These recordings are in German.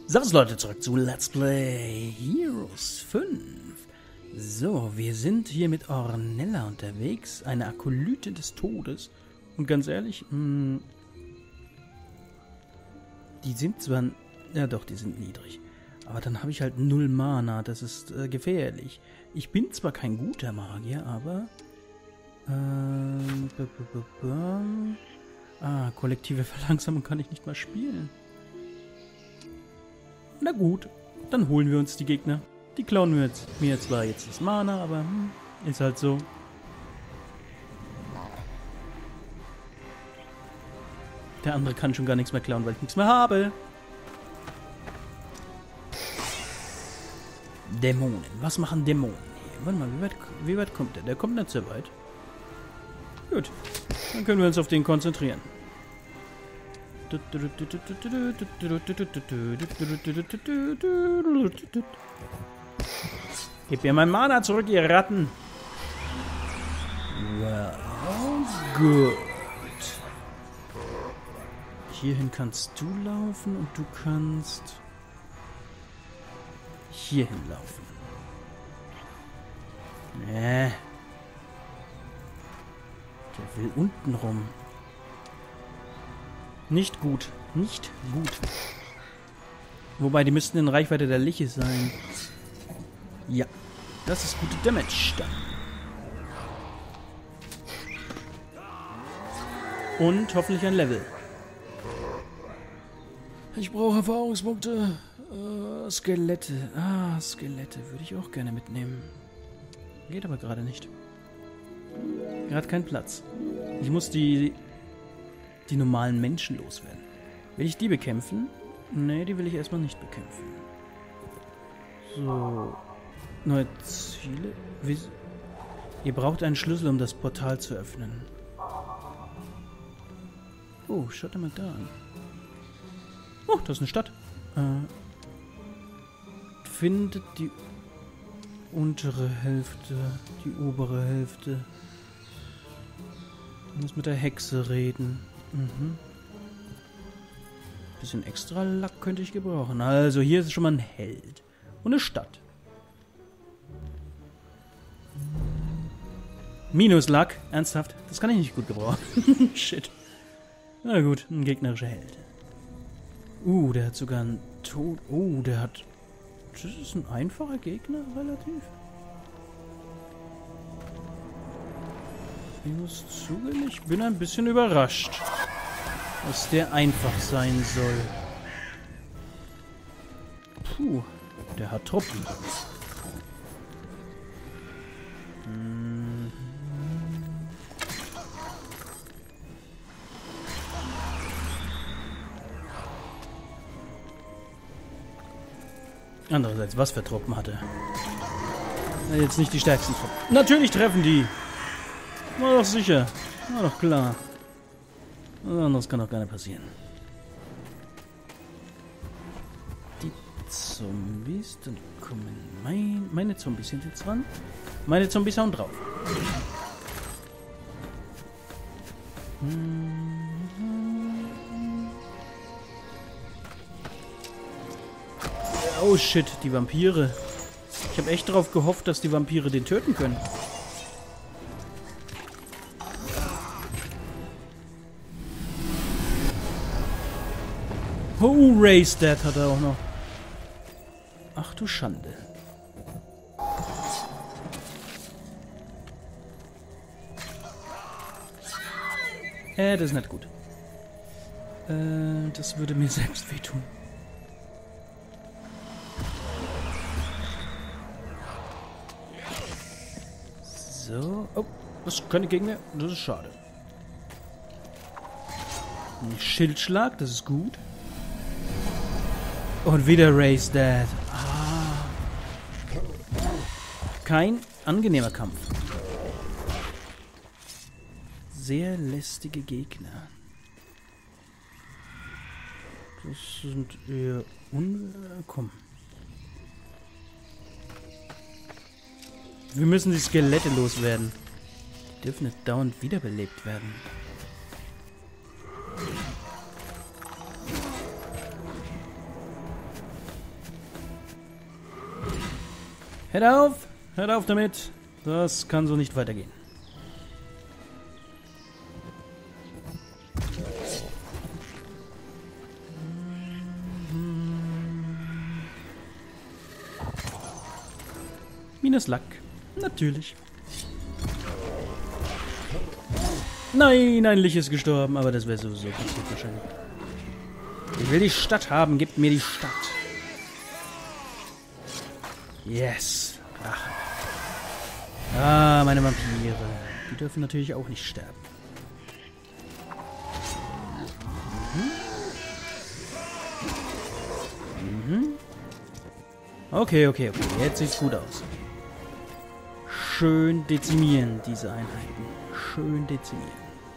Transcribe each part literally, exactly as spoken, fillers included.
Servus Leute, zurück zu Let's Play Heroes fünf. So, wir sind hier mit Ornella unterwegs, eine Akolyte des Todes. Und ganz ehrlich, mh, die sind zwar, ja doch, die sind niedrig. Aber dann habe ich halt null Mana, das ist äh, gefährlich. Ich bin zwar kein guter Magier, aber... Ähm, b -b -b -b ah, kollektive Verlangsamung kann ich nicht mal spielen. Na gut, dann holen wir uns die Gegner. Die klauen wir jetzt, mir zwar jetzt das Mana, aber hm, ist halt so. Der andere kann schon gar nichts mehr klauen, weil ich nichts mehr habe. Dämonen. Was machen Dämonen hier? Warte mal, wie weit, wie weit kommt der? Der kommt nicht so weit. Gut, dann können wir uns auf den konzentrieren. Gib mir mein Mana zurück, ihr Ratten. Well, gut. Hierhin kannst du laufen und du kannst hierhin laufen. Nee. Der will unten rum. Nicht gut. Nicht gut. Wobei, die müssten in Reichweite der Liche sein. Ja. Das ist gute Damage dann. Und hoffentlich ein Level. Ich brauche Erfahrungspunkte. Uh, Skelette. Ah, Skelette würde ich auch gerne mitnehmen. Geht aber gerade nicht. Gerade kein Platz. Ich muss die... die normalen Menschen loswerden. Will ich die bekämpfen? Nee, die will ich erstmal nicht bekämpfen. So. Neue Ziele? Wie? Ihr braucht einen Schlüssel, um das Portal zu öffnen. Oh, schaut mal da an. Oh, das ist eine Stadt. Äh, findet die untere Hälfte, die obere Hälfte. Ich muss mit der Hexe reden. Mhm. Bisschen extra Lack könnte ich gebrauchen. Also hier ist schon mal ein Held. Und eine Stadt. Minus Lack? Ernsthaft? Das kann ich nicht gut gebrauchen. Shit. Na gut, ein gegnerischer Held. Uh, der hat sogar einen Tod. Oh, der hat... Das ist ein einfacher Gegner, relativ. Ich muss zugeben, ich bin ein bisschen überrascht, dass der einfach sein soll. Puh, der hat Truppen. Hm. Andererseits, was für Truppen hatte er? Jetzt nicht die stärksten Truppen. Natürlich treffen die! War doch sicher. War doch klar. Was anderes kann doch gar nicht passieren. Die Zombies, dann kommen mein, meine Zombies sind jetzt dran. Meine Zombies hauen drauf. Oh shit, die Vampire. Ich habe echt darauf gehofft, dass die Vampire den töten können. Oh, Race Dead hat er auch noch. Ach du Schande. Äh, das ist nicht gut. Äh, das würde mir selbst wehtun. So. Oh, das können Gegner. Das ist schade. Ein Schildschlag, das ist gut. Und wieder Race Dead. Ah. Kein angenehmer Kampf. Sehr lästige Gegner. Das sind eher unwillkommen. Wir müssen die Skelette loswerden. Die dürfen nicht dauernd wiederbelebt werden. Hört auf! Hört auf damit! Das kann so nicht weitergehen. Minus Lack. Natürlich. Nein, ein Lich ist gestorben, aber das wäre sowieso passiert wahrscheinlich. Ich will die Stadt haben, gebt mir die Stadt. Yes. Ach. Ah, meine Vampire. Die dürfen natürlich auch nicht sterben. Mhm. Mhm. Okay, okay, okay. Jetzt sieht's gut aus. Schön dezimieren, diese Einheiten. Schön dezimieren.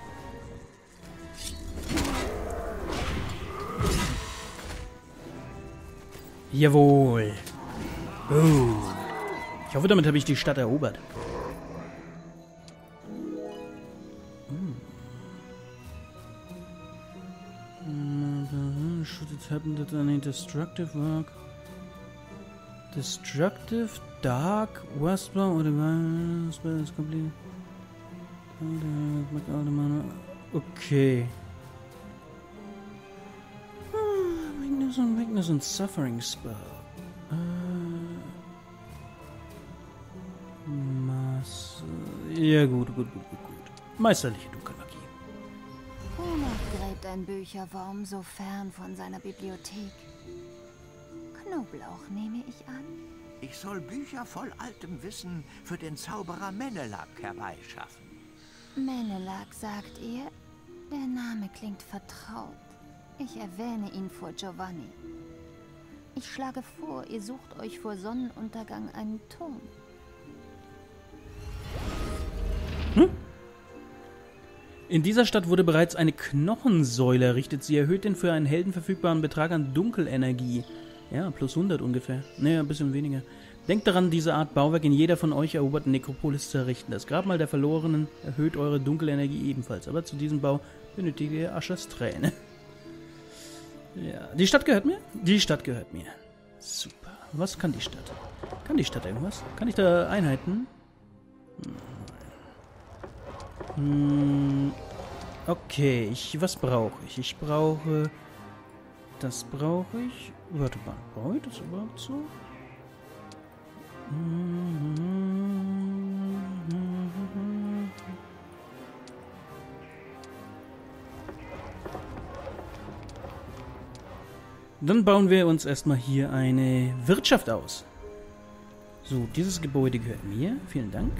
Jawohl. Oh. Ich hoffe, damit habe ich die Stadt erobert. Hm. Should it happen that any destructive work? Destructive, Dark, Westbar oder Spell is complete. Okay. Weakness und Weakness und Suffering Spell. Äh, Masse. Ja, gut, gut, gut, gut, gut. Meisterliche Dunkelmagie. Wonach gräbt ein Bücherwurm so fern von seiner Bibliothek? Knoblauch nehme ich an. Ich soll Bücher voll altem Wissen für den Zauberer Menelak herbeischaffen. Menelak, sagt ihr? Der Name klingt vertraut. Ich erwähne ihn vor Giovanni. Ich schlage vor, ihr sucht euch vor Sonnenuntergang einen Turm. Hm? In dieser Stadt wurde bereits eine Knochensäule errichtet. Sie erhöht den für einen Helden verfügbaren Betrag an Dunkelenergie. Ja, plus hundert ungefähr. Naja, ein bisschen weniger. Denkt daran, diese Art Bauwerk in jeder von euch eroberten Nekropolis zu errichten. Das Grabmal der Verlorenen erhöht eure Dunkelenergie ebenfalls. Aber zu diesem Bau benötigt ihr Aschers Träne. Ja, die Stadt gehört mir? Die Stadt gehört mir. Super. Was kann die Stadt? Kann die Stadt irgendwas? Kann ich da Einheiten? Hm. Okay, ich, was brauche ich? Ich brauche... Das brauche ich. Warte mal, brauche ich das überhaupt so? Dann bauen wir uns erstmal hier eine Wirtschaft aus. So, dieses Gebäude gehört mir. Vielen Dank.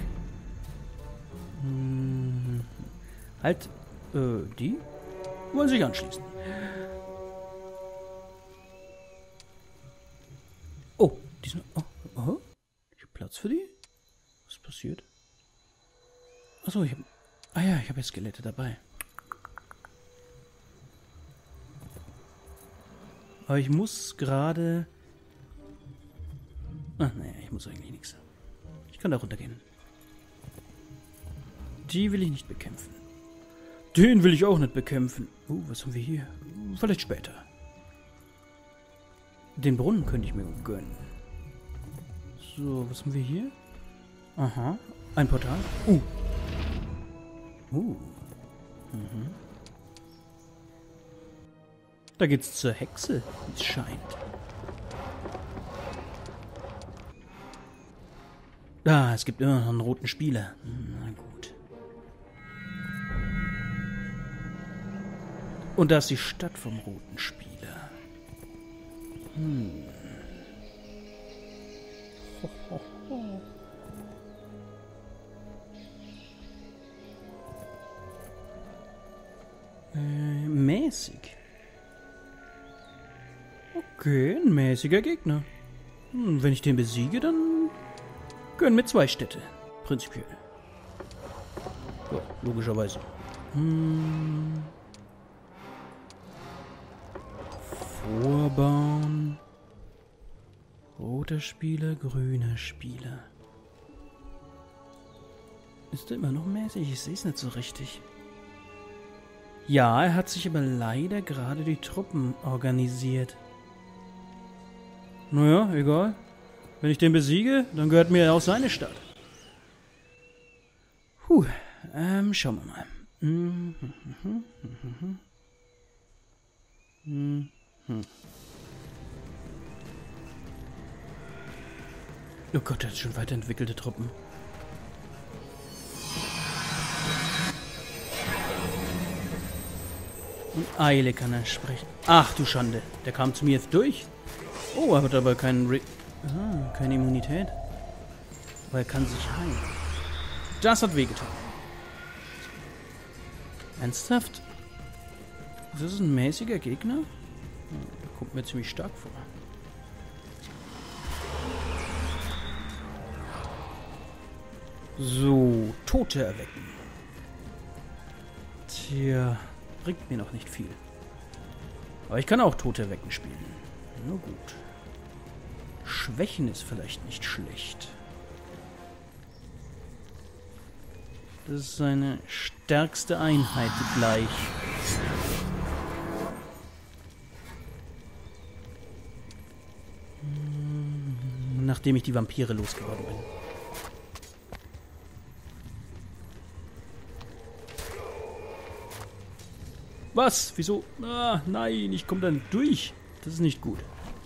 Hm, halt, äh, die wollen sich anschließen. Oh, die sind... Oh, oh. Ich habe Platz für die? Was ist passiert? Achso, ich habe... Ah ja, ich habe ja Skelette dabei. Aber ich muss gerade... Ach, naja, ich muss eigentlich nichts. Ich kann da runtergehen. Die will ich nicht bekämpfen. Den will ich auch nicht bekämpfen. Uh, was haben wir hier? Vielleicht später. Den Brunnen könnte ich mir gönnen. So, was haben wir hier? Aha, ein Portal. Uh. Uh. Mhm. Da geht's zur Hexe, wie es scheint. Ah, es gibt immer noch einen roten Spieler. Na gut. Und da ist die Stadt vom roten Spieler. Hm. Ho, ho, ho. Äh, mäßig. Okay, ein mäßiger Gegner. Hm, wenn ich den besiege, dann gönnen mir zwei Städte. Prinzipiell. Ja, logischerweise. Hm. Vorbauen. Roter Spieler, grüner Spieler. Ist er immer noch mäßig? Ich sehe es nicht so richtig. Ja, er hat sich aber leider gerade die Truppen organisiert. Naja, egal. Wenn ich den besiege, dann gehört mir auch seine Stadt. Puh, ähm, schauen wir mal. Mhm, mhm, mhm, mhm, mhm. Oh Gott, er hat schon weiterentwickelte Truppen. Und Eile kann er sprechen. Ach du Schande, der kam zu mir jetzt durch. Oh, er hat aber keinen Re ah, keine Immunität. Aber er kann sich heilen. Das hat wehgetan. Ernsthaft? Das ist ein mäßiger Gegner? Der kommt mir ziemlich stark vor. So, Tote erwecken. Tja, bringt mir noch nicht viel. Aber ich kann auch Tote erwecken spielen. Na gut. Schwächen ist vielleicht nicht schlecht. Das ist seine stärkste Einheit gleich. Nachdem ich die Vampire losgeworden bin. Was? Wieso? Ah, nein, ich komme da nicht durch. Das ist nicht gut.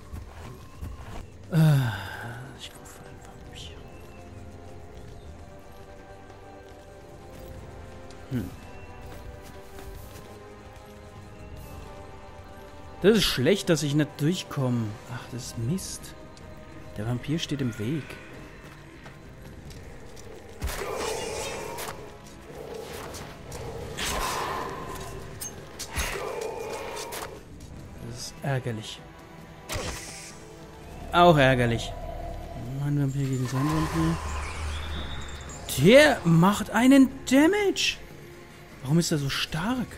Ah, ich komme vor den Vampir. Hm. Das ist schlecht, dass ich nicht durchkomme. Ach, das ist Mist. Der Vampir steht im Weg. Ärgerlich. Auch ärgerlich. Mein Vampir gegen seinen Vampir. Der macht einen Damage. Warum ist er so stark?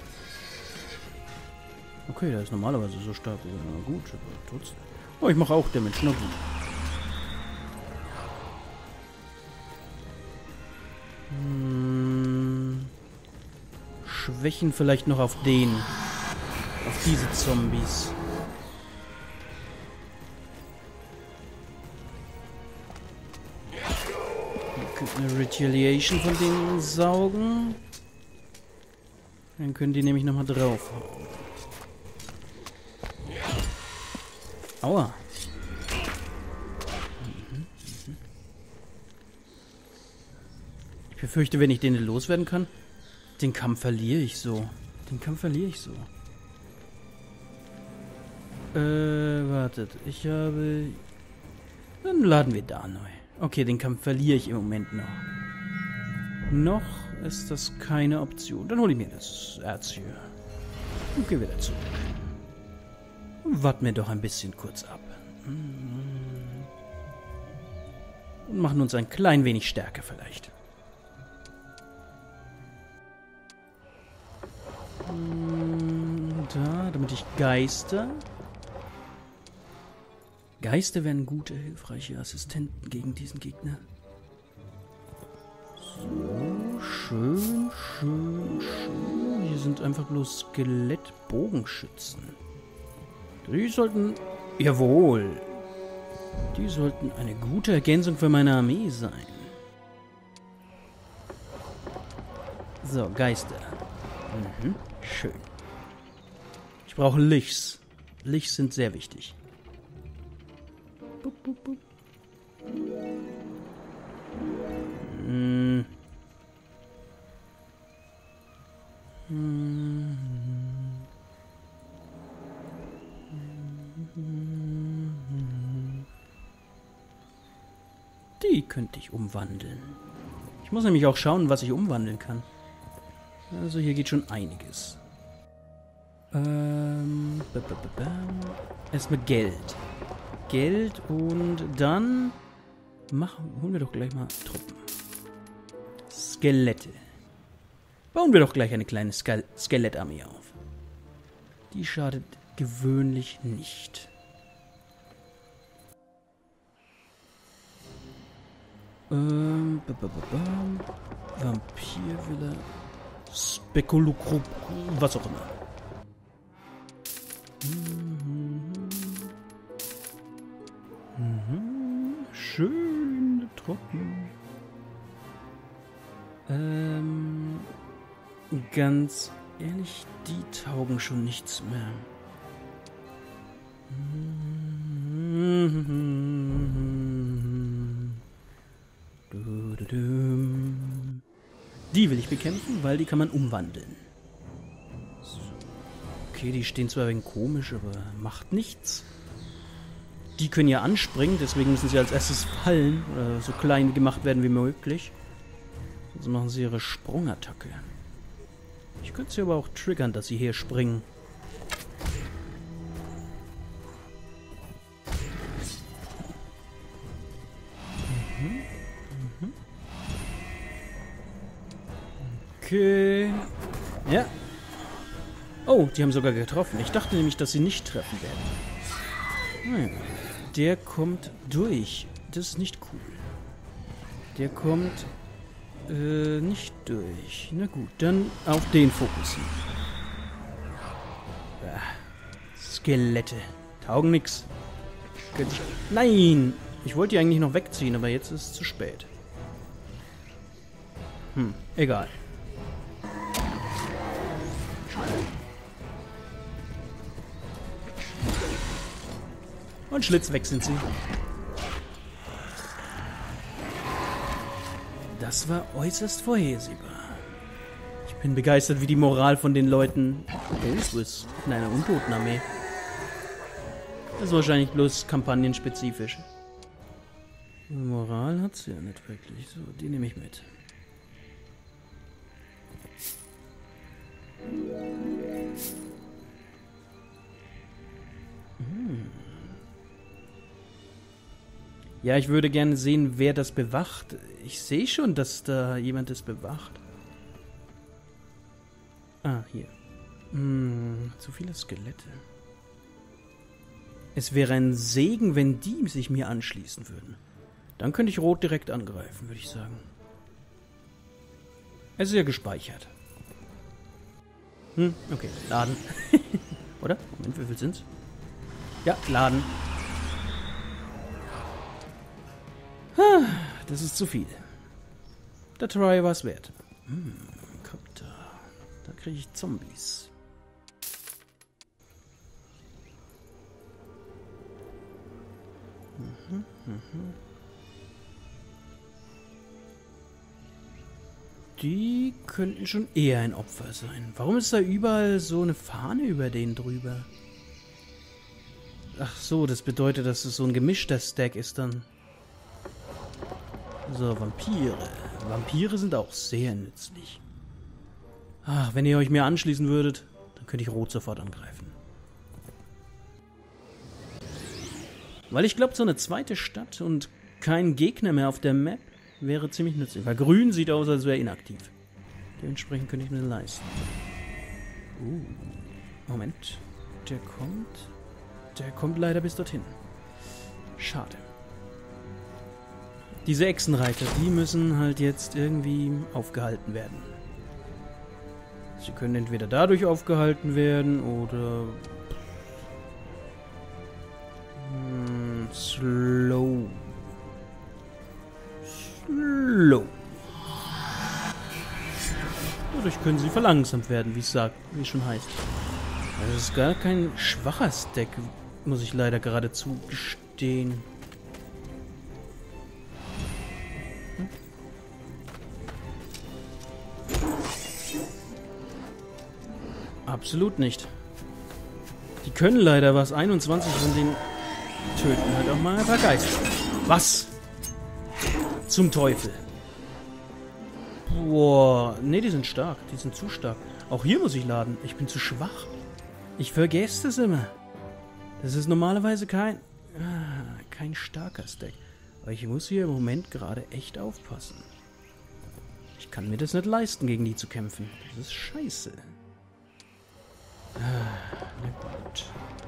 Okay, der ist normalerweise so stark. Na gut, aber trotzdem. Oh, ich mache auch Damage. Na gut. Hm. Schwächen vielleicht noch auf den. Auf diese Zombies. Eine Retaliation von denen saugen. Dann können die nämlich nochmal drauf. Aua. Ich befürchte, wenn ich den loswerden kann, den Kampf verliere ich so. Den Kampf verliere ich so. Äh, wartet. Ich habe... Dann laden wir da neu. Okay, den Kampf verliere ich im Moment noch. Noch ist das keine Option. Dann hole ich mir das Erz hier. Und gehe wieder zurück. Warten wir doch ein bisschen kurz ab. Und machen uns ein klein wenig stärker vielleicht. Da, damit ich Geister... Geister wären gute, hilfreiche Assistenten gegen diesen Gegner. So, schön, schön, schön. Hier sind einfach bloß Skelettbogenschützen. Die sollten... Jawohl. Die sollten eine gute Ergänzung für meine Armee sein. So, Geister. Mhm, schön. Ich brauche Lichs. Lichs sind sehr wichtig. Bup, bup, bup. Hm. Hm. Die könnte ich umwandeln. Ich muss nämlich auch schauen, was ich umwandeln kann. Also hier geht schon einiges. Ähm, erstmal Geld. Geld und dann machen, holen wir doch gleich mal Truppen. Skelette. Bauen wir doch gleich eine kleine Skal Skelettarmee auf. Die schadet gewöhnlich nicht. Ähm, Vampirvilla. Spekulukrup, was auch immer. Mhm. Mhm. gucken. Ähm, ganz ehrlich, die taugen schon nichts mehr. Die will ich bekämpfen, weil die kann man umwandeln. So. Okay, die stehen zwar ein wenig komisch, aber macht nichts. Die können ja anspringen, deswegen müssen sie als erstes fallen oder so klein gemacht werden wie möglich. Sonst machen sie ihre Sprungattacke. Ich könnte sie aber auch triggern, dass sie hier springen. Mhm. Mhm. Okay. Ja. Oh, die haben sogar getroffen. Ich dachte nämlich, dass sie nicht treffen werden. Naja. Der kommt durch. Das ist nicht cool. Der kommt äh, nicht durch. Na gut, dann auf den fokussieren. Ja. Skelette. Taugen nix. Nein! Ich wollte die eigentlich noch wegziehen, aber jetzt ist es zu spät. Hm, egal. Und Schlitz weg sind sie. Das war äußerst vorhersehbar. Ich bin begeistert, wie die Moral von den Leuten hoch ist in einer Untotenarmee. Das ist wahrscheinlich bloß kampagnenspezifisch. Moral hat sie ja nicht wirklich. So, die nehme ich mit. Hm. Ja, ich würde gerne sehen, wer das bewacht. Ich sehe schon, dass da jemand das bewacht. Ah, hier. Hm, zu viele Skelette. Es wäre ein Segen, wenn die sich mir anschließen würden. Dann könnte ich Rot direkt angreifen, würde ich sagen. Es ist ja gespeichert. Hm, okay, laden. Oder? Moment, wie viel sind's? Ja, laden. Das ist zu viel. Der Try war es wert. Hm, guck da. Da kriege ich Zombies. Mhm, mhm. Die könnten schon eher ein Opfer sein. Warum ist da überall so eine Fahne über denen drüber? Ach so, das bedeutet, dass es so ein gemischter Stack ist dann. So, Vampire. Vampire sind auch sehr nützlich. Ach, wenn ihr euch mir anschließen würdet, dann könnte ich Rot sofort angreifen. Weil ich glaube, so eine zweite Stadt und kein Gegner mehr auf der Map wäre ziemlich nützlich. Weil Grün sieht aus, als wäre inaktiv. Dementsprechend könnte ich mir leisten. Uh, Moment. Der kommt... Der kommt leider bis dorthin. Schade. Diese Echsenreiter, die müssen halt jetzt irgendwie aufgehalten werden. Sie können entweder dadurch aufgehalten werden oder... Hm, slow. Slow. Dadurch können sie verlangsamt werden, wie es sagt, wie es schon heißt. Das ist gar kein schwacher Stack, muss ich leider geradezu gestehen. Hm? Absolut nicht. Die können leider was. einundzwanzig von denen töten halt auch mal ein paar Geister. Was? Zum Teufel. Boah. Ne, die sind stark. Die sind zu stark. Auch hier muss ich laden. Ich bin zu schwach. Ich vergesse das immer. Das ist normalerweise kein... Ah, kein starker Stack. Aber ich muss hier im Moment gerade echt aufpassen. Ich kann mir das nicht leisten, gegen die zu kämpfen. Das ist scheiße. Ah, na gut.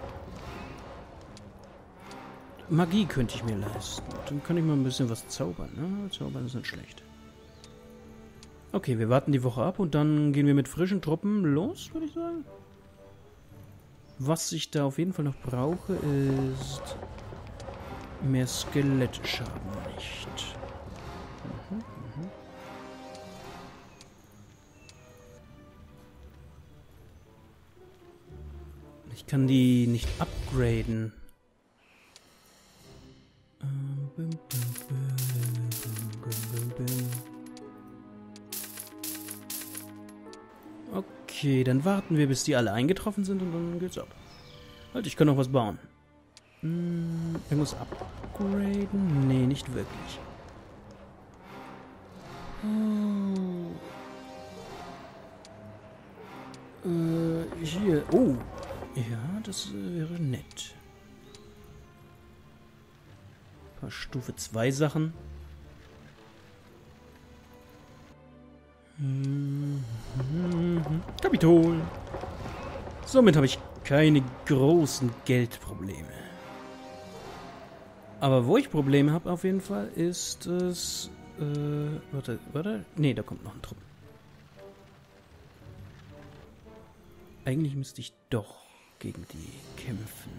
Magie könnte ich mir leisten. Dann kann ich mal ein bisschen was zaubern. Ne? Zaubern ist nicht schlecht. Okay, wir warten die Woche ab und dann gehen wir mit frischen Truppen los, würde ich sagen. Was ich da auf jeden Fall noch brauche, ist mehr Skelettschaden nicht. Ich kann die nicht upgraden. Okay, dann warten wir, bis die alle eingetroffen sind und dann geht's ab. Halt, ich kann noch was bauen. Hm, irgendwas upgraden? Nee, nicht wirklich. Oh. Äh, hier. Oh. Ja, das äh, wäre nett. Ein paar Stufe zwei Sachen. Hm, hm, hm. Kapitol. Somit habe ich keine großen Geldprobleme. Aber wo ich Probleme habe auf jeden Fall, ist es... Äh, warte, warte. Nee, da kommt noch ein Trupp. Eigentlich müsste ich doch gegen die kämpfen.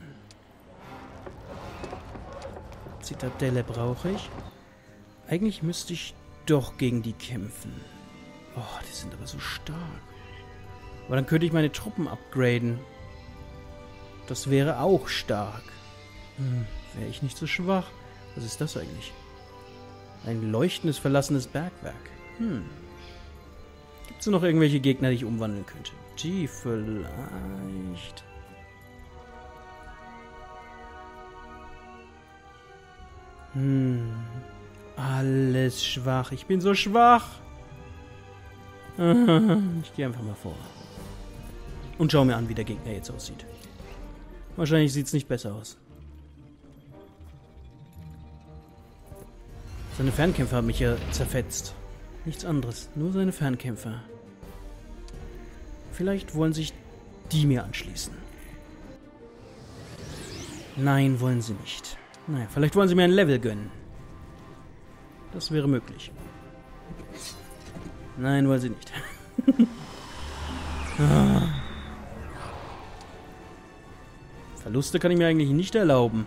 Zitadelle brauche ich. Eigentlich müsste ich doch gegen die kämpfen. Oh, die sind aber so stark. Aber dann könnte ich meine Truppen upgraden. Das wäre auch stark. Hm, wäre ich nicht so schwach? Was ist das eigentlich? Ein leuchtendes, verlassenes Bergwerk. Hm. Gibt es noch irgendwelche Gegner, die ich umwandeln könnte? Die vielleicht... Hm. Alles schwach. Ich bin so schwach. Ich gehe einfach mal vor. Und schau mir an, wie der Gegner jetzt aussieht. Wahrscheinlich sieht es nicht besser aus. Seine Fernkämpfer haben mich ja zerfetzt. Nichts anderes. Nur seine Fernkämpfer. Vielleicht wollen sich die mir anschließen. Nein, wollen sie nicht. Naja, vielleicht wollen sie mir ein Level gönnen. Das wäre möglich. Nein, wollen sie nicht. ah. Verluste kann ich mir eigentlich nicht erlauben.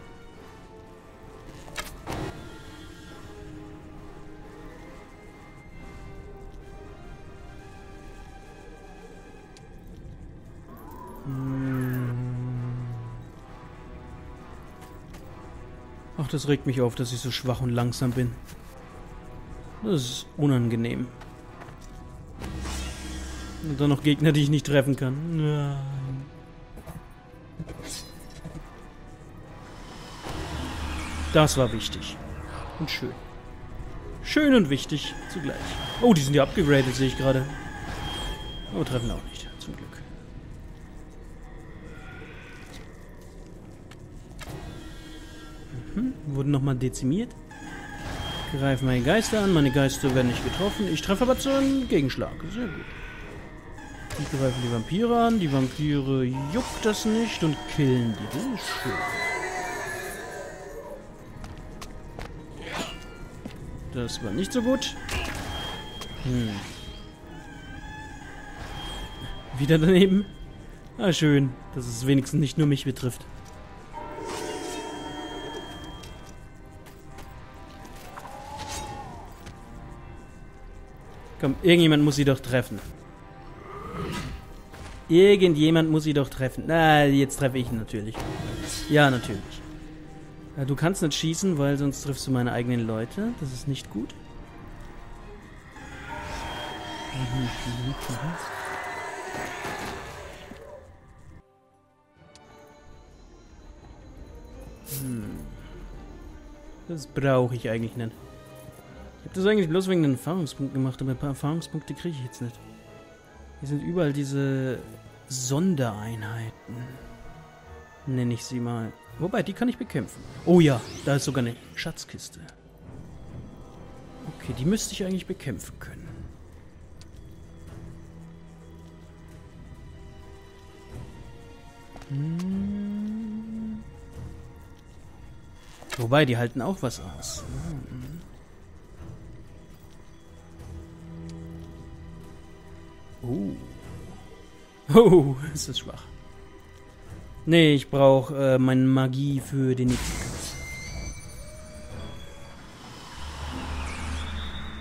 Ach, das regt mich auf, dass ich so schwach und langsam bin. Das ist unangenehm. Und dann noch Gegner, die ich nicht treffen kann. Nein. Das war wichtig. Und schön. Schön und wichtig zugleich. Oh, die sind ja abgegradet, sehe ich gerade. Aber treffen auch nicht, zum Glück. Mhm. Wurden nochmal dezimiert. Greifen meine Geister an. Meine Geister werden nicht getroffen. Ich treffe aber zu einem Gegenschlag. Sehr gut. Die greifen die Vampire an. Die Vampire juckt das nicht und killen die. Das ist schön. Das war nicht so gut. Hm. Wieder daneben. Ah, schön, dass es wenigstens nicht nur mich betrifft. Komm, irgendjemand muss sie doch treffen. Irgendjemand muss sie doch treffen. Na, jetzt treffe ich ihn natürlich. Ja, natürlich. Ja, du kannst nicht schießen, weil sonst triffst du meine eigenen Leute. Das ist nicht gut. Hm. Das brauche ich eigentlich nicht. Ich habe das eigentlich bloß wegen den Erfahrungspunkten gemacht, aber ein paar Erfahrungspunkte kriege ich jetzt nicht. Hier sind überall diese Sondereinheiten. Nenne ich sie mal. Wobei, die kann ich bekämpfen. Oh ja, da ist sogar eine Schatzkiste. Okay, die müsste ich eigentlich bekämpfen können. Hm. Wobei, die halten auch was aus. Hm. Oh. Oh, ist das schwach. Nee, ich brauche äh, meine Magie für den nächsten Kampf.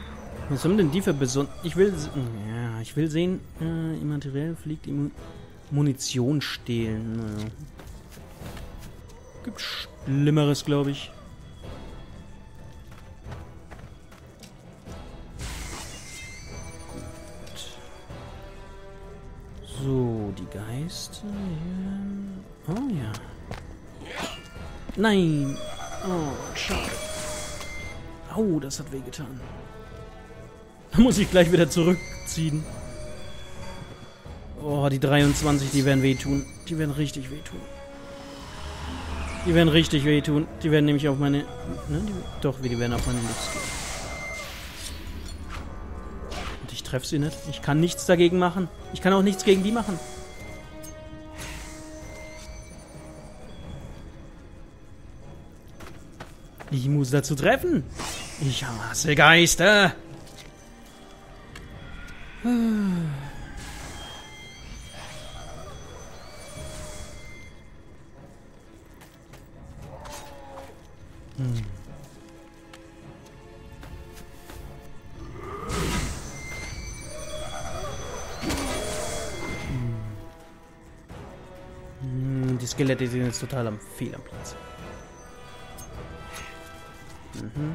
Was haben denn die für beson... Ich will... Ja, ich will sehen... Äh, immateriell fliegt immun... Munition stehlen. Naja. Gibt Schlimmeres, glaube ich. Gut. So, die Geister hier. Oh ja. Nein! Oh, schade. Au, das hat wehgetan. Da muss ich gleich wieder zurückziehen. Oh, die dreiundzwanzig, die werden wehtun. Die werden richtig wehtun. Die werden richtig wehtun. Die werden nämlich auf meine... Ne, die, doch, die werden auf meine Lips gehen. Und ich treffe sie nicht. Ich kann nichts dagegen machen. Ich kann auch nichts gegen die machen. Ich muss dazu treffen. Ich hasse Geister. Hm. Hm. Die Skelette sind jetzt total am Fehl am Platz. Mhm.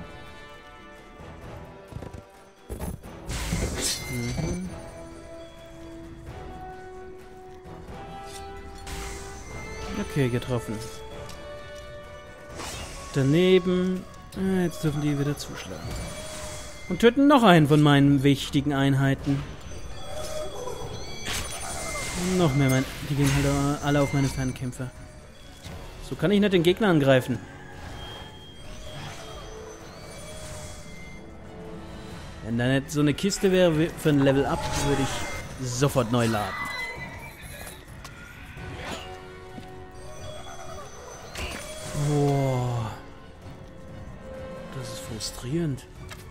Mhm. Okay, getroffen. Daneben. Ah, jetzt dürfen die wieder zuschlagen. Und töten noch einen von meinen wichtigen Einheiten. Und noch mehr. Mein, die gehen halt alle auf meine Fernkämpfer. So kann ich nicht den Gegner angreifen. Wenn da nicht so eine Kiste wäre für ein Level Up, würde ich sofort neu laden. Boah. Das ist frustrierend.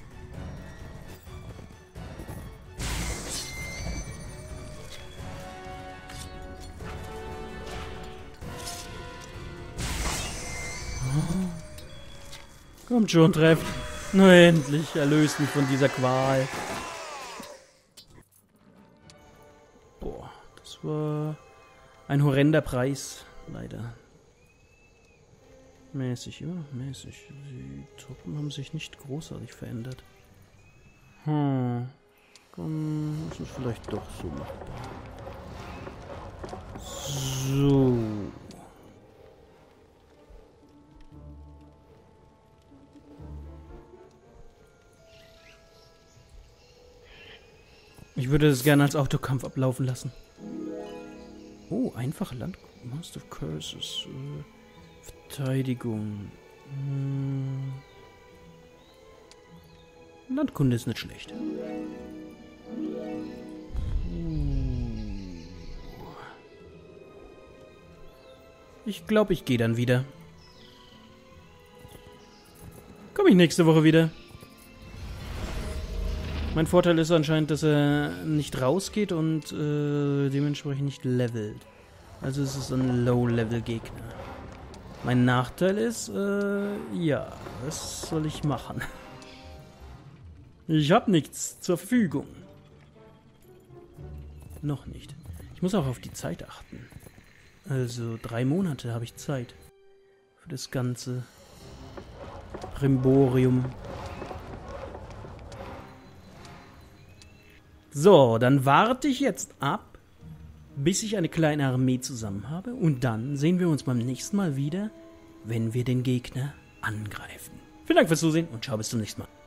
Oh. Kommt schon, trefft. Nur endlich, erlöst mich von dieser Qual. Boah, das war ein horrender Preis, leider. Mäßig, ja, mäßig. Die Truppen haben sich nicht großartig verändert. Hm, dann ist es vielleicht doch so machbar. So. Ich würde das gerne als Autokampf ablaufen lassen. Oh, einfache Land... Master of Curses. Äh, Verteidigung. Hm. Landkunde ist nicht schlecht. Ich glaube, ich gehe dann wieder. Komme ich nächste Woche wieder. Mein Vorteil ist anscheinend, dass er nicht rausgeht und äh, dementsprechend nicht levelt. Also es ist ein Low-Level-Gegner. Mein Nachteil ist, äh, ja, was soll ich machen? Ich habe nichts zur Verfügung. Noch nicht. Ich muss auch auf die Zeit achten. Also drei Monate habe ich Zeit für das ganze Brimborium. So, dann warte ich jetzt ab, bis ich eine kleine Armee zusammen habe. Und dann sehen wir uns beim nächsten Mal wieder, wenn wir den Gegner angreifen. Vielen Dank fürs Zusehen und ciao, bis zum nächsten Mal.